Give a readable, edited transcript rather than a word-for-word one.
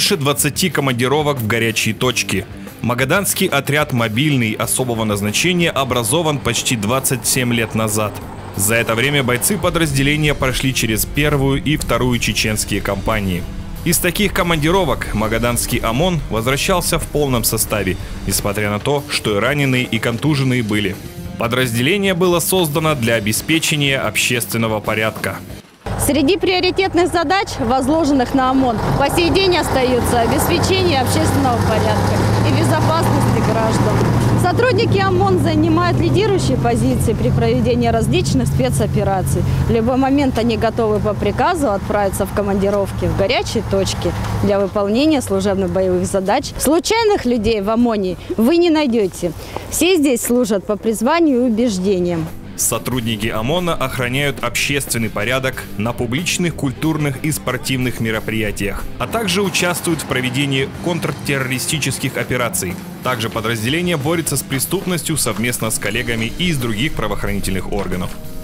Больше 20 командировок в горячие точки. Магаданский отряд «Мобильный» особого назначения образован почти 27 лет назад. За это время бойцы подразделения прошли через первую и вторую чеченские кампании. Из таких командировок Магаданский ОМОН возвращался в полном составе, несмотря на то, что и раненые, и контуженные были. Подразделение было создано для обеспечения общественного порядка. Среди приоритетных задач, возложенных на ОМОН, по сей день остаются обеспечение общественного порядка и безопасности граждан. Сотрудники ОМОН занимают лидирующие позиции при проведении различных спецопераций. В любой момент они готовы по приказу отправиться в командировки в горячие точки для выполнения служебных боевых задач. Случайных людей в ОМОНе вы не найдете. Все здесь служат по призванию и убеждениям. Сотрудники ОМОНа охраняют общественный порядок на публичных, культурных и спортивных мероприятиях, а также участвуют в проведении контртеррористических операций. Также подразделение борется с преступностью совместно с коллегами из других правоохранительных органов.